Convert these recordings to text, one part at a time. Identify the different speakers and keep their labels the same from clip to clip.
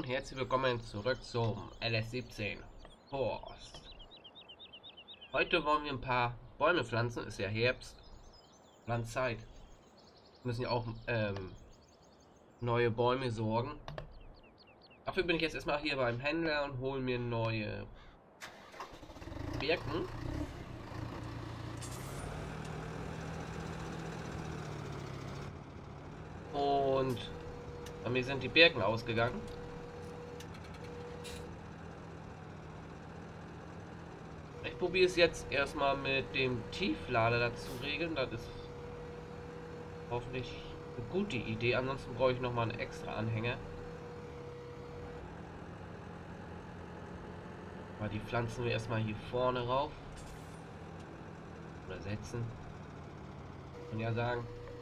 Speaker 1: herzlich willkommen zurück zum LS17 Forst. Heute wollen wir ein paar Bäume pflanzen, ist ja Herbst, Pflanzzeit. Müssen ja auch neue Bäume sorgen. Dafür bin ich jetzt erstmal hier beim Händler und hole mir neue Birken. Und bei mir sind die Birken ausgegangen. Ich probiere es jetzt erstmal mit dem Tieflader dazu regeln. Das ist hoffentlich eine gute Idee. Ansonsten brauche ich nochmal einen extra Anhänger. Aber die pflanzen wir erstmal hier vorne rauf. Oder setzen. Und ja sagen.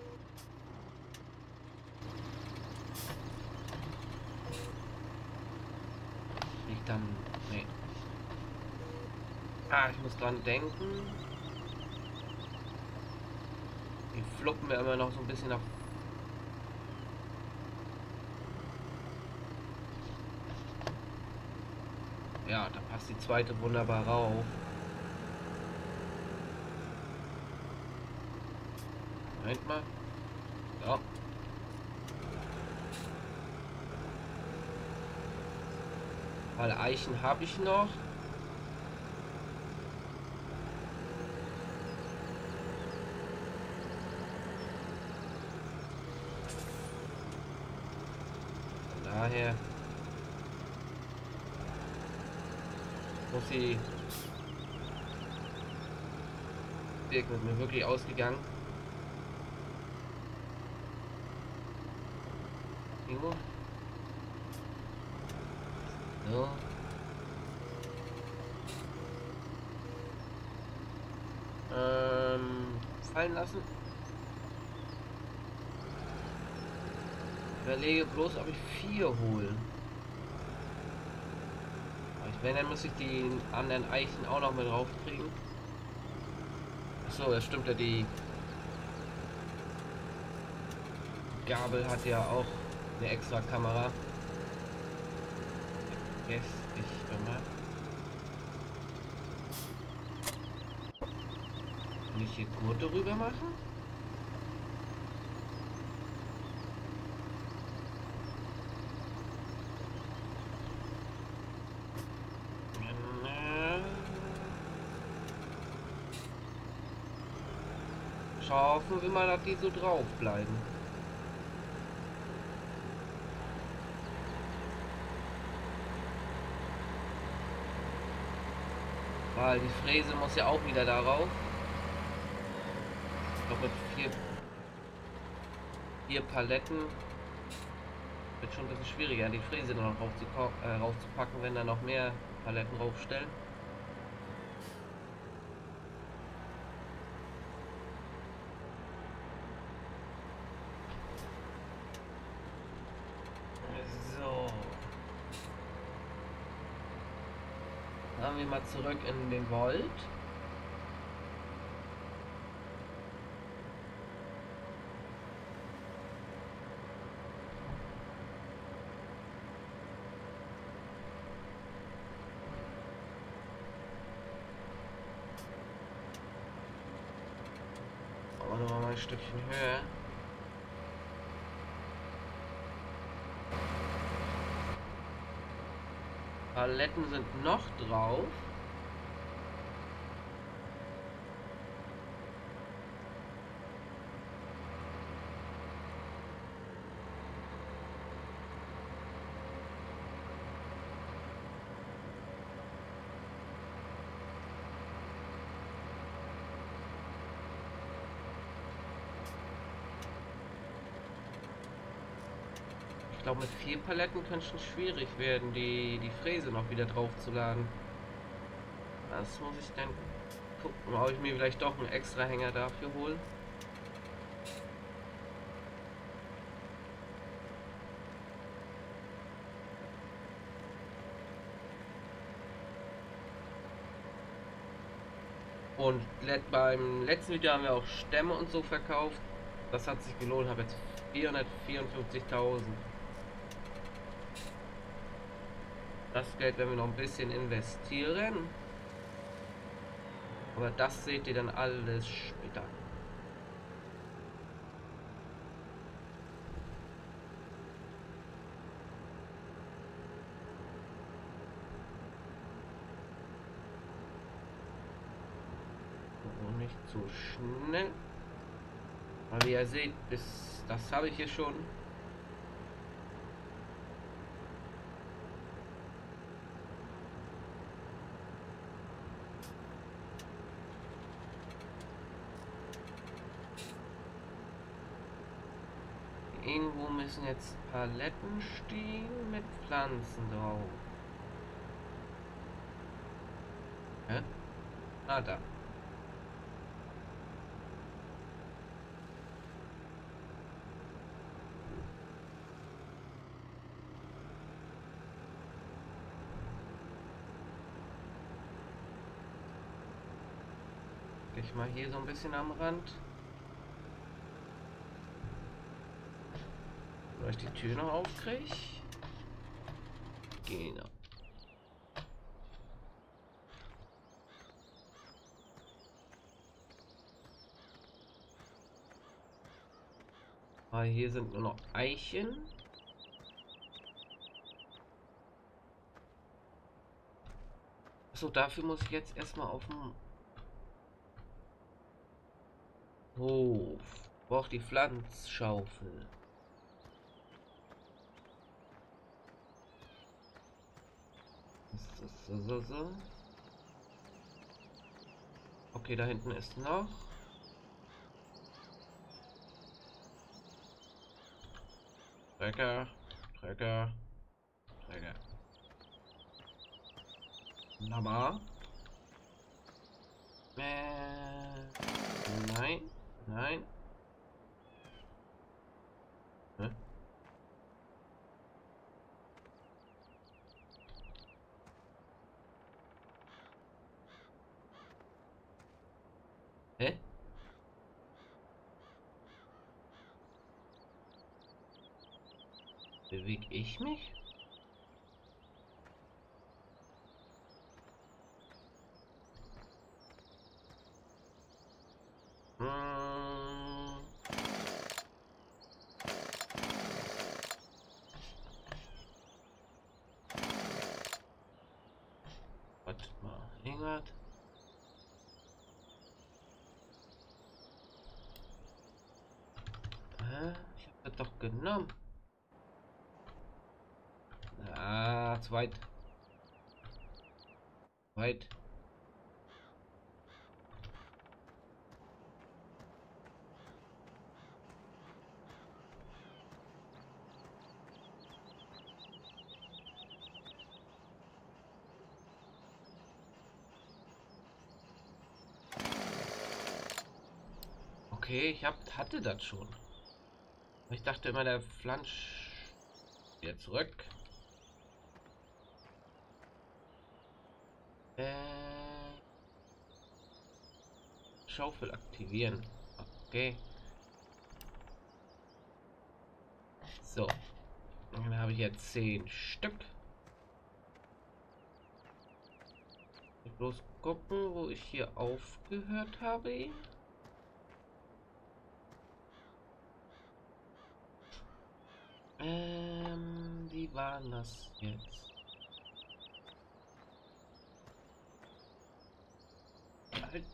Speaker 1: Liegt dann. Nee. Ah, ich muss dran denken. Die fluppen wir immer noch so ein bisschen nach. Ja, da passt die zweite wunderbar rauf. Moment mal. So. Alle Eichen habe ich noch. Von daher muss sie Birken ist mir wirklich ausgegangen. Ingo. So. Fallen lassen. Ich überlege bloß, ob ich 4 hole. Wenn, dann muss ich die anderen Eichen auch noch mit drauf kriegen. Achso, das stimmt ja, die Gabel hat ja auch eine extra Kamera. Vergesse ich immer. Kann ich hier Gurte rüber machen? Schaffen wir mal, dass die so drauf bleiben. Weil die Fräse muss ja auch wieder darauf. Ich glaube mit 4 Paletten wird schon ein bisschen schwieriger, die Fräse noch raufzupacken, wenn da noch mehr Paletten raufstellen. So. Dann wir mal zurück in den Wald. Aber noch mal ein Stückchen höher. Paletten sind noch drauf. Ich glaube, mit 4 Paletten kann es schon schwierig werden, die Fräse noch wieder drauf zu laden. Das muss ich dann gucken, ob ich mir vielleicht doch einen extra Hänger dafür hole. Und beim letzten Video haben wir auch Stämme und so verkauft. Das hat sich gelohnt, habe jetzt 454.000. Das Geld werden wir noch ein bisschen investieren. Aber das seht ihr dann alles später. Nicht zu schnell. Aber wie ihr seht, das habe ich hier schon. Irgendwo müssen jetzt Paletten stehen mit Pflanzen drauf. Hä? Ah, da. Ich mal hier so ein bisschen am Rand. Soll ich die Tür noch aufkriege? Genau. Ah, hier sind nur noch Eichen. So, dafür muss ich jetzt erstmal auf dem Hof. Braucht die Pflanzschaufel. So. Okay, da hinten ist noch. Trecker. Wunderbar. Nein. Hä? Hä? Bewege ich mich? Warte mal, irgendwas. Ich habe das doch genommen. Ah, zweit. Okay, hatte das schon. Ich dachte immer, der Flansch wieder zurück. Schaufel aktivieren. Okay. So. Dann habe ich jetzt 10 Stück. Ich bloß gucken, wo ich hier aufgehört habe. Wie war das jetzt? Halt.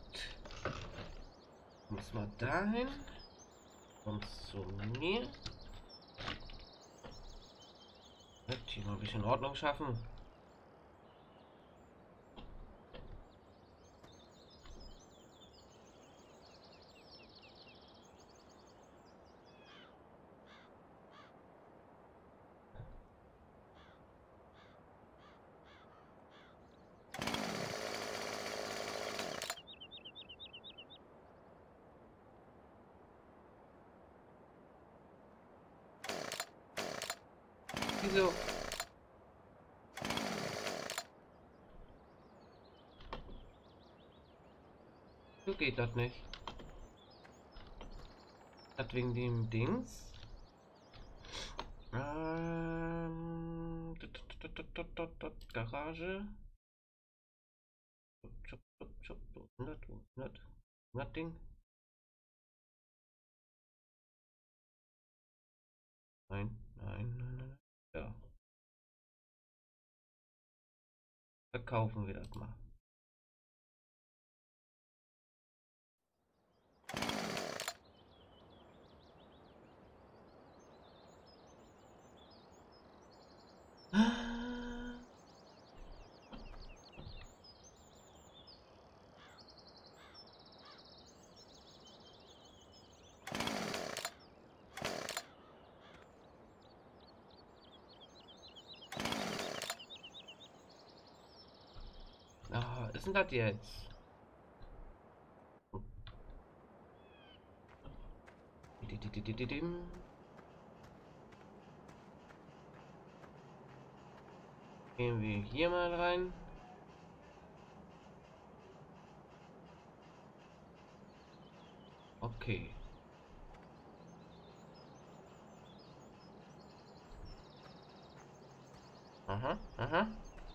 Speaker 1: Muss mal dahin. Kommst zu mir. Hier mal ein bisschen Ordnung schaffen. Wieso? So geht das nicht. Das wegen dem Dings. Garage. Chop, chop, chop. 100 Ding. Nein. Ja. Verkaufen wir das mal. Ah, ist denn das jetzt? Gehen wir hier mal rein. Okay. Aha.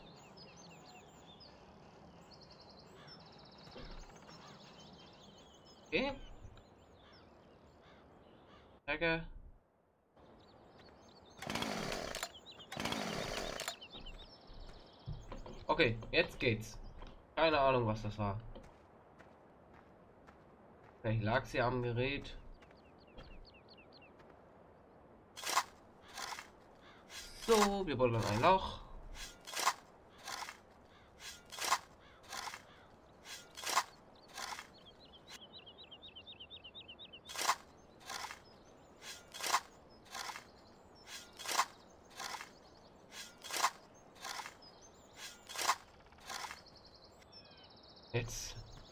Speaker 1: Okay. Danke. Okay, jetzt geht's. Keine Ahnung, was das war. Vielleicht lag sie am Gerät. So, wir wollen ein Loch. Jetzt.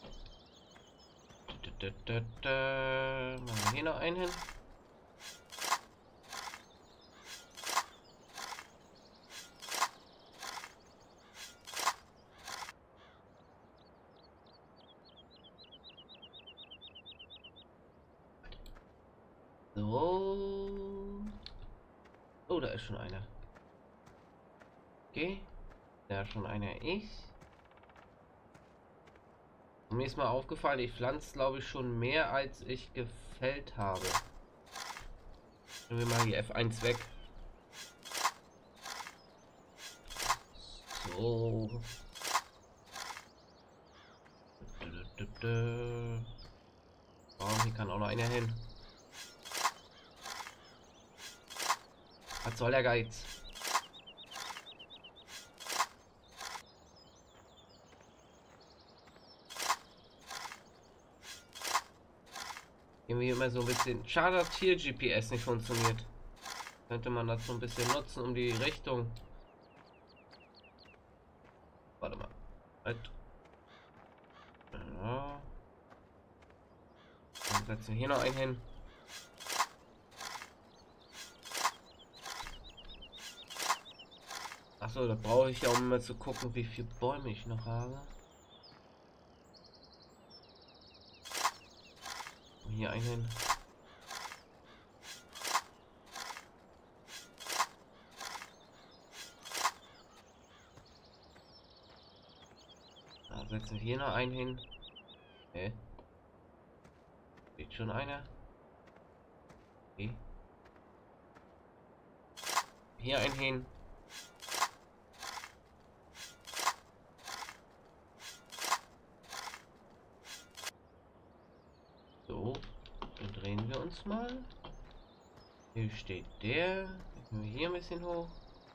Speaker 1: Machen wir hier noch einen hin. So. Oh, da ist schon einer. Okay. Da schon einer ist. Mir ist mal aufgefallen, ich pflanze, glaube ich, schon mehr, als ich gefällt habe. Nehmen wir mal die F1 weg. So. Oh, hier kann auch noch einer hin. Was soll der Geiz? Irgendwie immer so ein bisschen. Schade, dass hier GPS nicht funktioniert. Könnte man das so ein bisschen nutzen, um die Richtung. Warte mal. Halt. Ja. Dann setzen wir hier noch einen hin. Achso, da brauche ich ja, um mal zu gucken, wie viele Bäume ich noch habe. Hier einen hin. Da setzen wir hier noch einen hin. Okay. Steht schon einer. Okay. Hier einen hin. So, dann drehen wir uns mal. Hier steht der. Machen wir hier ein bisschen hoch.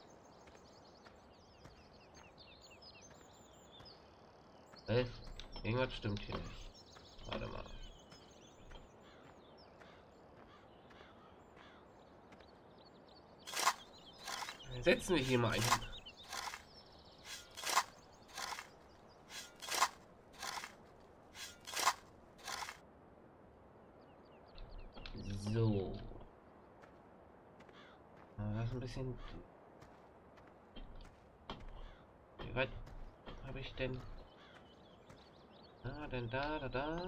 Speaker 1: Irgendwas stimmt hier nicht. Warte mal. Dann setzen wir hier mal einen hin. So. Das ist ein bisschen. Wie weit habe ich denn? Da.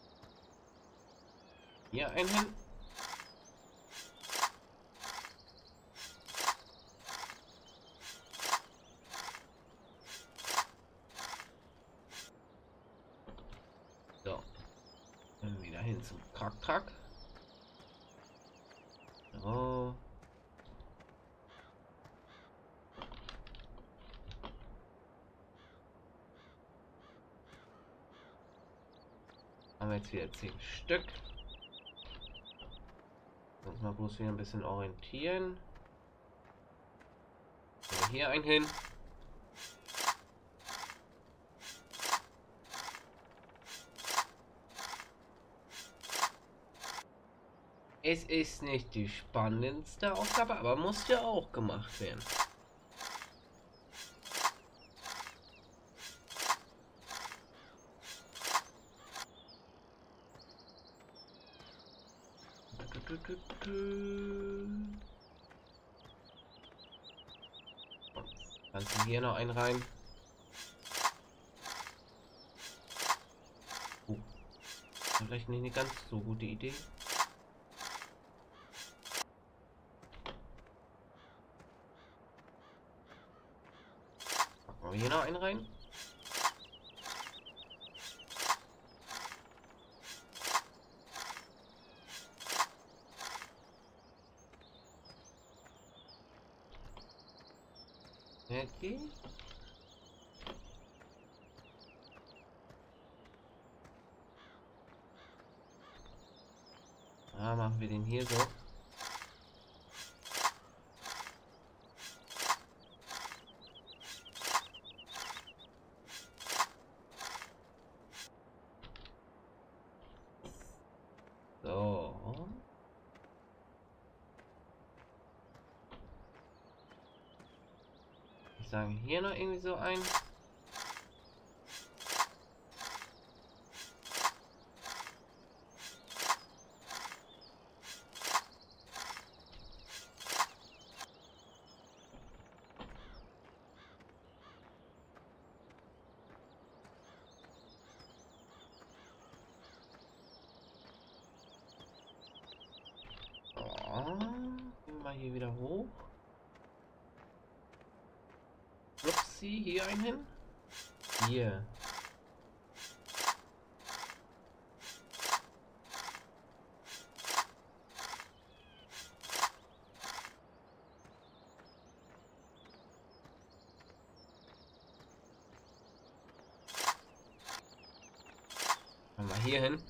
Speaker 1: Hier einen hin. Dann wieder hin zum Track. So. Haben wir jetzt wieder 10 Stück. Uns mal bloß wieder ein bisschen orientieren. So, hier ein hin. Es ist nicht die spannendste Aufgabe, aber muss ja auch gemacht werden. Kannst du hier noch einen rein? Oh. Vielleicht nicht eine ganz so gute Idee. Packen wir hier noch einen rein? Okay. Ah, machen wir den hier so. So. Ich sage hier noch irgendwie so ein. Gehen wir mal hier wieder hoch. Flupsi, hier ein hin. Hier. Mal hier hin.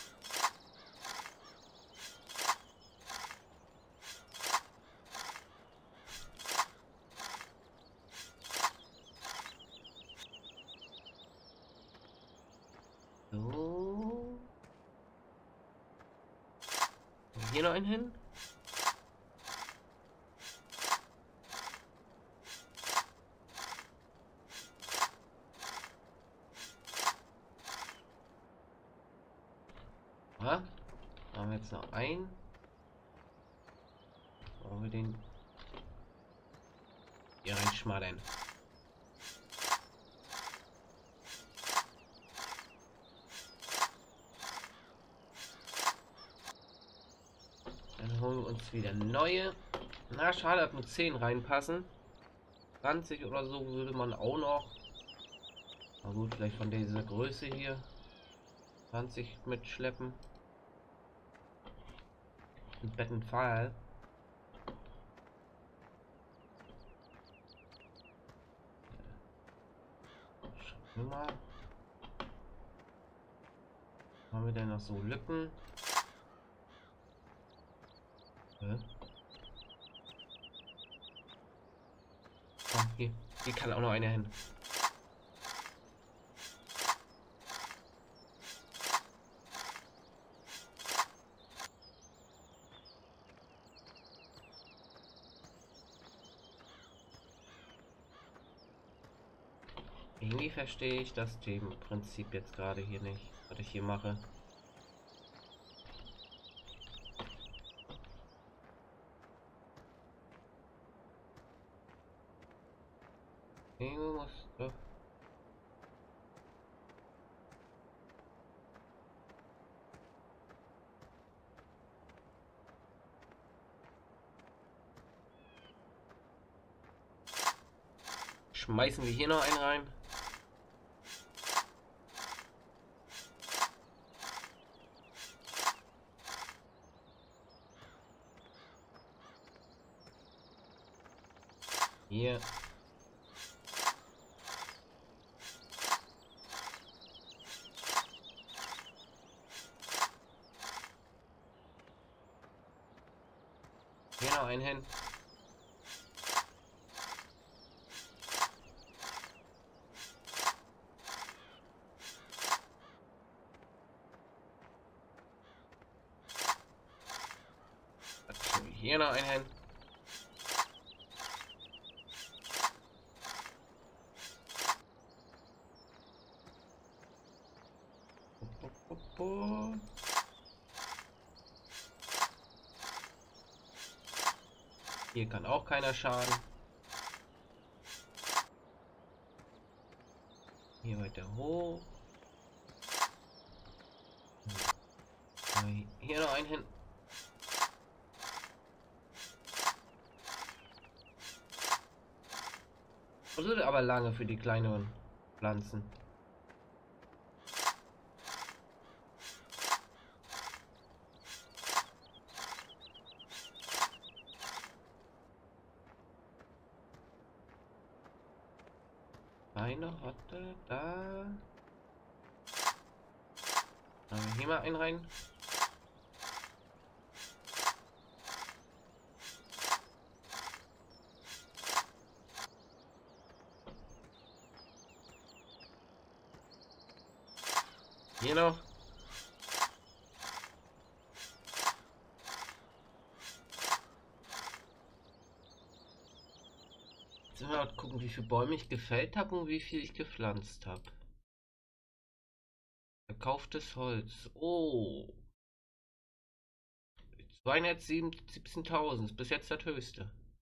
Speaker 1: So. Hier noch einen hin. Ja, haben wir jetzt noch einen. Wollen wir den hier reinschmattern? Dann holen wir uns wieder neue. Na, schade, dass nur 10 reinpassen. 20 oder so würde man auch noch. Na gut, vielleicht von dieser Größe hier 20 mitschleppen. Ein Bettenpfahl. Schauen wir mal. Haben wir denn noch so Lücken? Oh, hier kann auch noch einer hin. Irgendwie verstehe ich das Themenprinzip jetzt gerade hier nicht, was ich hier mache. Irgendwo muss doch. Schmeißen wir hier noch einen rein. Hier. Hier noch ein hin. Hier noch ein hin. Hier kann auch keiner schaden. Hier weiter hoch. Hier noch ein hin. Das wird aber lange für die kleineren Pflanzen. Eine hatte da. Hier mal einen rein. Hier noch. Jetzt müssen wir mal gucken, wie viele Bäume ich gefällt habe und wie viel ich gepflanzt habe. Verkauftes Holz. Oh. 217.000. Bis jetzt das höchste.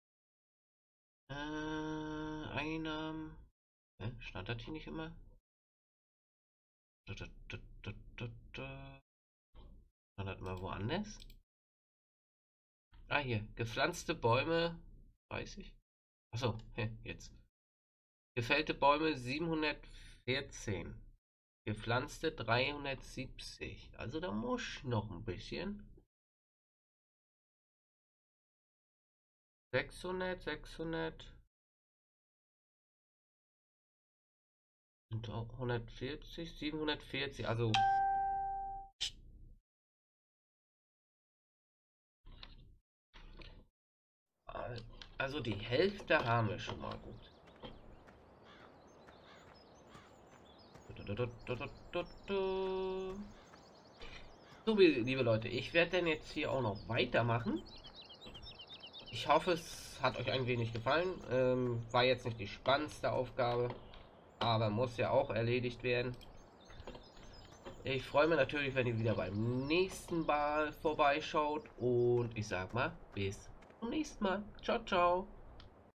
Speaker 1: Einnahmen. Stand das hier nicht immer? Stand das mal woanders? Ah, hier. Gepflanzte Bäume. 30. Achso, jetzt. Gefällte Bäume 714. Gepflanzte 370. Also da muss noch ein bisschen. 600. Und 140, 740. Also die Hälfte haben wir schon mal gut. So, liebe Leute, ich werde dann jetzt hier auch noch weitermachen. Ich hoffe, es hat euch ein wenig gefallen. War jetzt nicht die spannendste Aufgabe, aber muss ja auch erledigt werden. Ich freue mich natürlich, wenn ihr wieder beim nächsten Mal vorbeischaut und ich sag mal, bis zum nächsten Mal. Ciao, ciao.